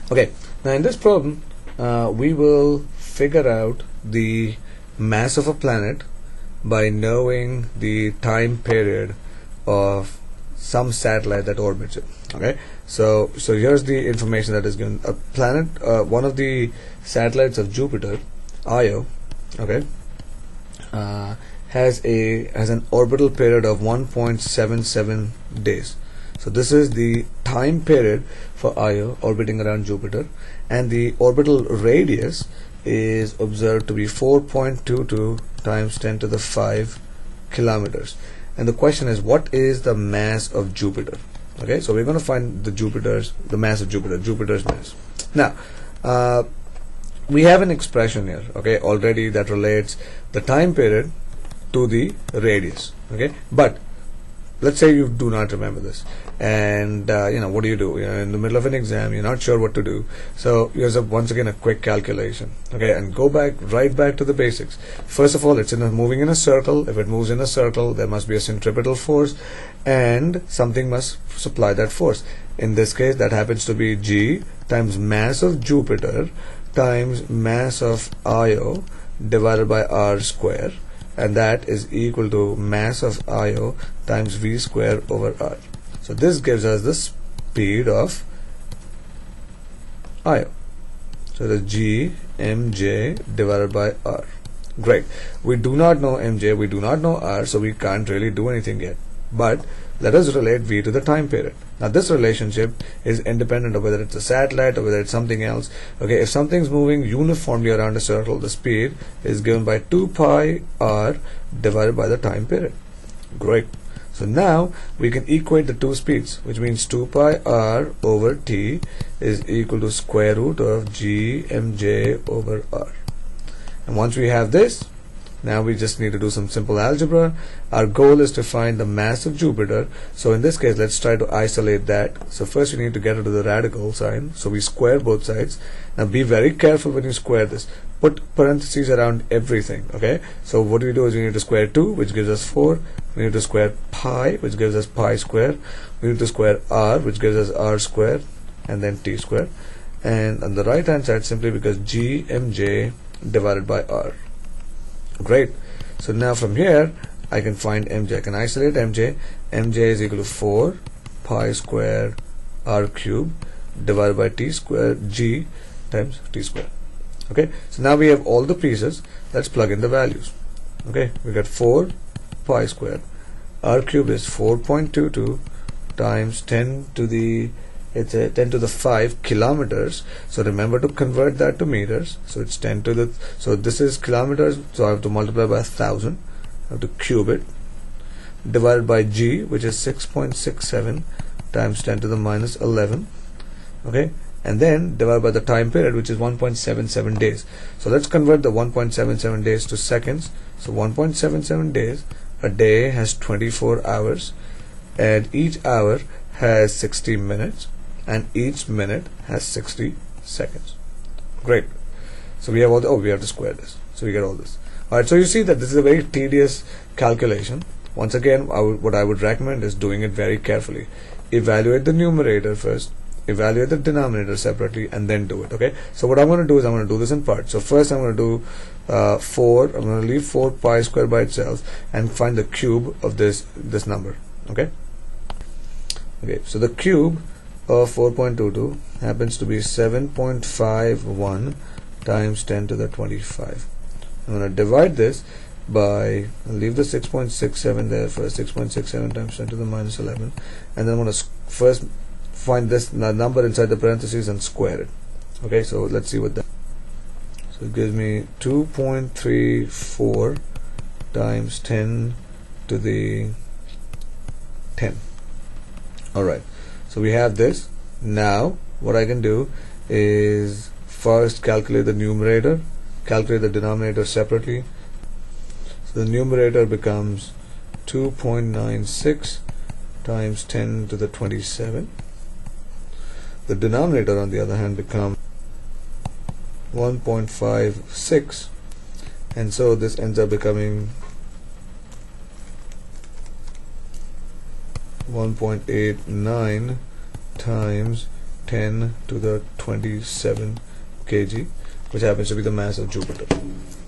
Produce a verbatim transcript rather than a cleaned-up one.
Okay, now in this problem uh, we will figure out the mass of a planet by knowing the time period of some satellite that orbits it. Okay, so so here's the information that is given. A planet, uh, one of the satellites of Jupiter, Io, okay, uh, has a has an orbital period of one point seven seven days. So this is the time period for Io orbiting around Jupiter, and the orbital radius is observed to be four point two two times ten to the five kilometers. And the question is, what is the mass of Jupiter? Okay, so we're going to find the Jupiter's the mass of Jupiter, Jupiter's mass. Now, uh, we have an expression here, okay, already that relates the time period to the radius. Okay, but let's say you do not remember this, and uh, you know, what do you do? You're in the middle of an exam, you're not sure what to do, so here's a, once again a quick calculation. Okay, and go back right back to the basics. First of all, it's in a, moving in a circle. If it moves in a circle, there must be a centripetal force, and something must supply that force. In this case, that happens to be G times mass of Jupiter times mass of Io divided by R square, and that is equal to mass of Io times V square over R. So this gives us the speed of Io. So the G mj divided by R. Great. We do not know mj, we do not know R, so we can't really do anything yet. But let us relate V to the time period. Now this relationship is independent of whether it's a satellite or whether it's something else. Okay, if something's moving uniformly around a circle, the speed is given by two pi r divided by the time period. Great. So now we can equate the two speeds, which means two pi r over t is equal to square root of G mj over R. And once we have this, now we just need to do some simple algebra. Our goal is to find the mass of Jupiter. So in this case, let's try to isolate that. So first we need to get rid of the radical sign. So we square both sides. Now be very careful when you square this. Put parentheses around everything. Okay. So what we do is we need to square two, which gives us four. We need to square pi, which gives us pi square. We need to square r, which gives us r square, and then t square. And on the right hand side, simply because G mj divided by R. Great. So now from here I can find mj. I can isolate mj. Mj is equal to four pi square r cube divided by t square G times t square. Okay, so now we have all the pieces. Let's plug in the values. Okay, we got four pi square. R cube is four point two two times ten to the it's a ten to the five kilometers. So remember to convert that to meters. So it's ten to the, so this is kilometers, so I have to multiply by a thousand. I have to cube it, divided by G, which is six point six seven times ten to the minus eleven. Okay, and then divided by the time period, which is one point seven seven days. So let's convert the one point seven seven days to seconds. So one point seven seven days, a day has twenty-four hours, and each hour has sixty minutes, and each minute has sixty seconds. Great. So we have all the, oh, we have to square this, so we get all this. Alright, so you see that this is a very tedious calculation. Once again, I would, what I would recommend is doing it very carefully. Evaluate the numerator first, evaluate the denominator separately, and then do it. Okay, so what I'm going to do is I'm going to do this in parts. So first I'm going to do uh, four, I'm going to leave four pi square by itself and find the cube of this this number. Okay, okay, so the cube of four point two two happens to be seven point five one times ten to the twenty-five. I'm going to divide this by, I'll leave the six point six seven there first, six point six seven times ten to the minus eleven, and then I'm going to first find this number inside the parentheses and square it. Okay, so let's see what that, so it gives me two point three four times ten to the ten. Alright, so we have this. Now what I can do is first calculate the numerator, calculate the denominator separately. So the numerator becomes two point nine six times ten to the twenty-seven. The denominator on the other hand becomes one point five six, and so this ends up becoming one point eight nine times ten to the twenty-seven kilograms, which happens to be the mass of Jupiter.